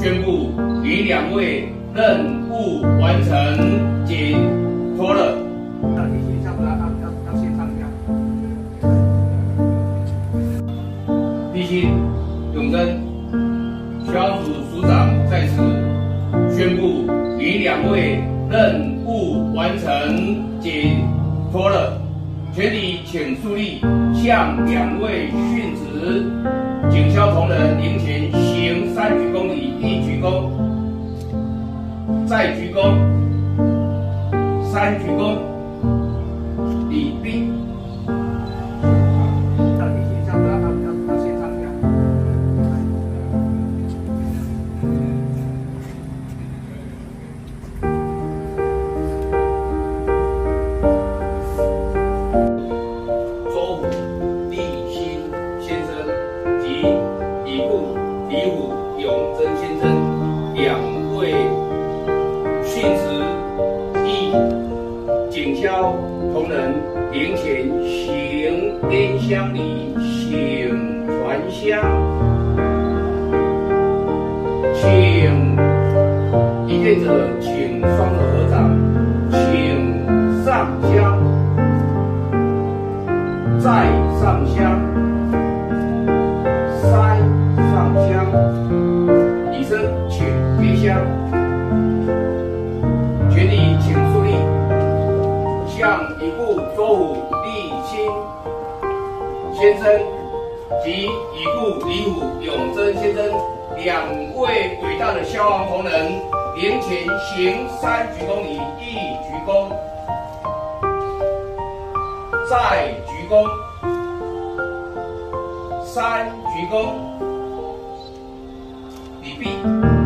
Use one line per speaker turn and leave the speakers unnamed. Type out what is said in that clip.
宣布你两位任务完成，请脱了。
那你学校要线上讲。
第七，永贞小组组长在此宣布你两位任务完成，请脱了。全体请肃立，向两位殉职警消同仁灵前行3鞠躬礼：1鞠躬，再鞠躬，3鞠躬，礼毕。
那你学校要线上讲。
周立新先生及李虎永贞先生两位殉职警消同仁灵前行拈香礼，请传香，请一见者请双手合掌，请上香，再上香，再上香，以身请接香。全体请肃立，向已故周虎立新先生及已故李虎永贞先生两位伟大的消防同仁灵前行3鞠躬礼：1鞠躬，再鞠躬，3鞠躬，礼毕。